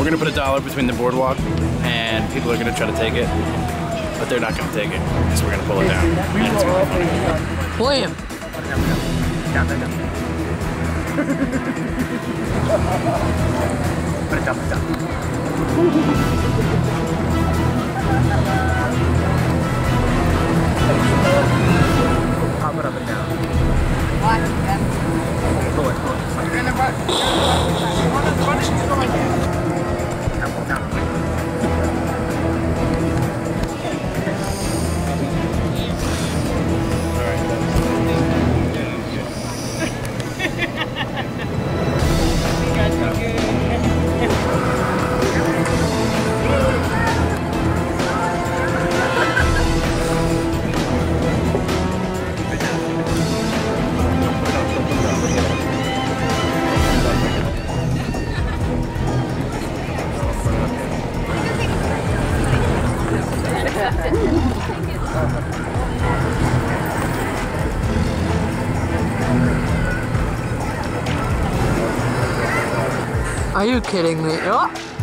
We're gonna put $1 between the boardwalk, and people are gonna try to take it, but they're not gonna take it, so we're gonna pull it down. And it's gonna be funny. William. Are you kidding me? Oh.